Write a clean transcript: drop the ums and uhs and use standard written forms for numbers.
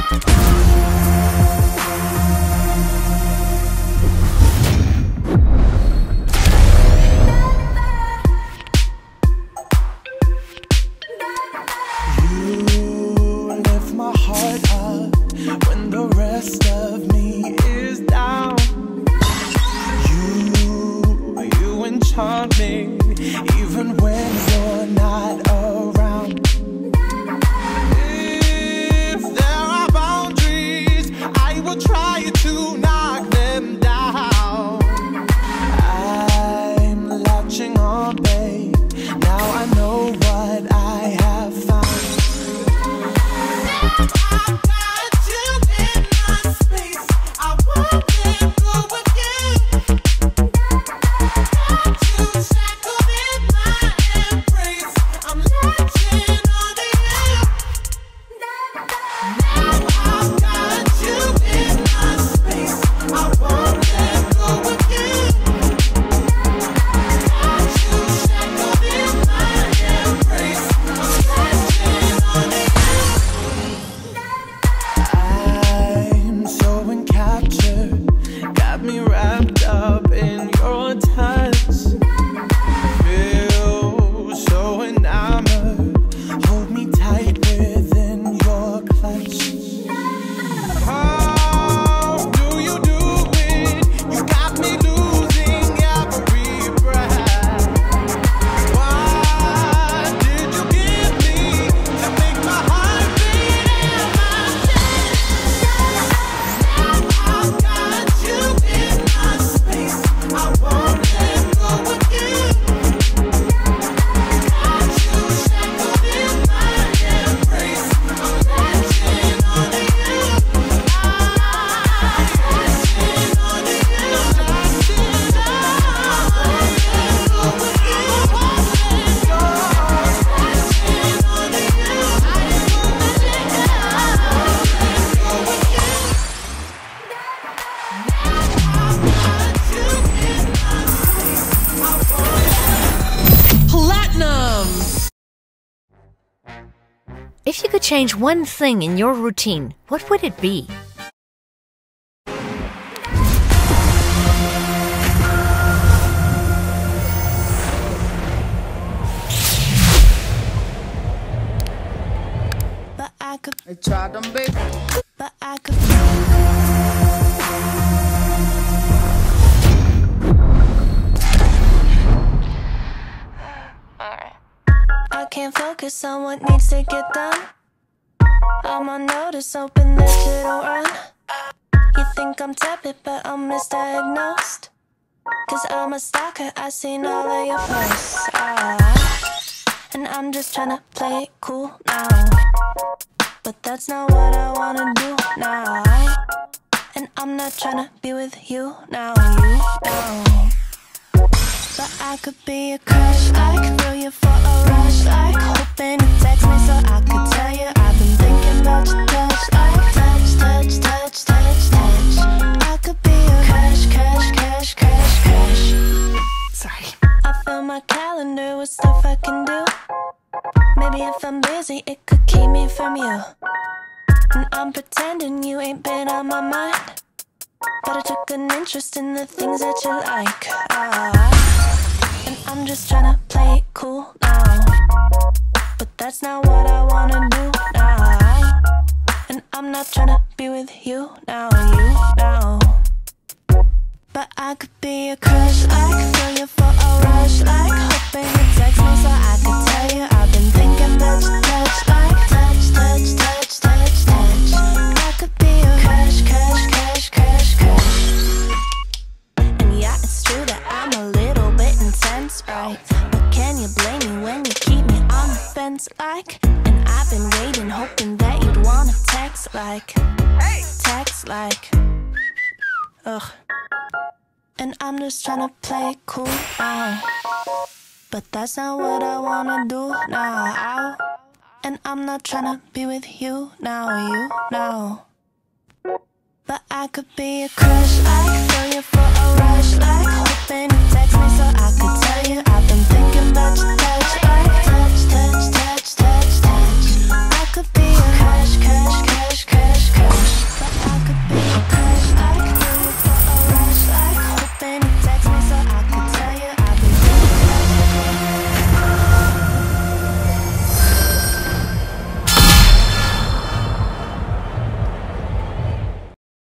Even when you're not around. If there are boundaries, I will try to knock them down. I'm latching on, babe. Now I know what I have found. I've got you in my space. I won't let go again. Got you shackled in my embrace. I'm latching on to you. Now I've got you in my space. I won't let go again. Got you shackled in my embrace. I'm latching on to you. I'm so encaptured, got me wrapped up in your touch. Feel so enamored, hold me tight within your clutch. How do you do it? You got me losing every breath. What did you give me to make my heart beat in my chest? Now I've got you in my space. I won't let go again. Got you shackled in my embrace. I'm latching on to you. I'm latching on to you. Latching Platinum! If you could change one thing in your routine, what would it be? But I could, I tried them, baby. but I could. I can't focus on what needs to get done. I'm on notice, hoping that you don't run. You think I'm tepid, but I'm misdiagnosed. Cause I'm a stalker, I seen all of your posts. And I'm just tryna play it cool now. But that's not what I wanna do now. And I'm not tryna be with you now, you know. But I could be a crush, like feel you for a rush, like hoping you text me so I could tell you I've been thinking about your touch, like touch, touch, touch, touch, touch. I could be a crush, crush, crush, crush, crush. Sorry. I fill my calendar with stuff I can do. Maybe if I'm busy, it could keep me from you. And I'm pretending you ain't been on my mind, but I took an interest in the things that you like. And I'm just tryna play it cool now. But that's not what I wanna do now. And I'm not tryna be with you now, you know. But I could be a crush, like feel you for a rush, like hoping you text me so I could tell you I've been thinking about your touch, like touch, touch, touch, touch, touch. I could be a crush, crush, crush, crush, crush. And yeah, it's true that I'm a little bit intense, right? But can you blame me when you keep me on the fence, like? And I've been waiting, hoping that you'd wanna text, like, text, like, ugh. And I'm just tryna play it cool now. But that's not what I wanna do now. And I'm not tryna be with you now, you know. But I could be a crush, I could feel